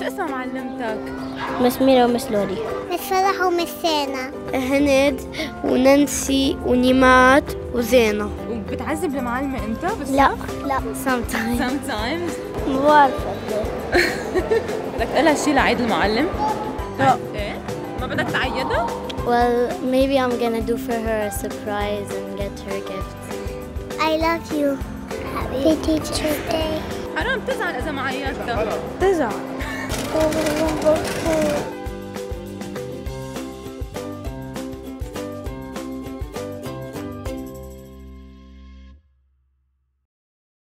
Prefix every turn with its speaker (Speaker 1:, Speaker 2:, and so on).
Speaker 1: اسمها معلمتك؟
Speaker 2: مس ميرا ومس لوري.
Speaker 3: مس فرح ومس سينا.
Speaker 2: هند ونانسي ونيمات وزينة.
Speaker 1: وبتعذب المعلمة انت بس؟
Speaker 2: لا sometimes. ما بعرف
Speaker 1: بدك تقلها شي لعيد المعلم؟
Speaker 2: لا.
Speaker 1: ايه؟ ما بدك تعيدها؟
Speaker 2: Well, maybe I'm gonna do for her a surprise and get her gift.
Speaker 3: I love you. Happy Teacher's Day.
Speaker 1: حرام تزعل إذا ما عيدتها.
Speaker 2: تزعل.